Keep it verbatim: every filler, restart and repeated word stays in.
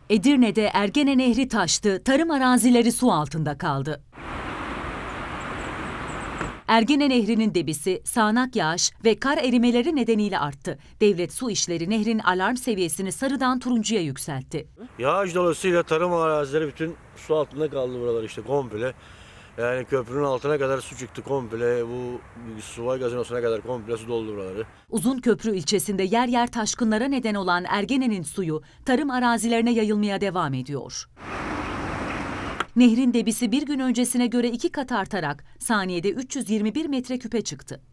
Edirne'de Ergene Nehri taştı, tarım arazileri su altında kaldı. Ergene Nehri'nin debisi sağanak yağış ve kar erimeleri nedeniyle arttı. Devlet Su İşleri nehrin alarm seviyesini sarıdan turuncuya yükseltti. Yağış dolayısıyla tarım arazileri bütün su altında kaldı buralar işte komple. Yani köprünün altına kadar su çıktı komple. Bu Suvay Gazinosu'na kadar komple su doldu buraları. Uzunköprü ilçesinde yer yer taşkınlara neden olan Ergene'nin suyu tarım arazilerine yayılmaya devam ediyor. Nehrin debisi bir gün öncesine göre iki kat artarak saniyede üç yüz yirmi bir metreküpe çıktı.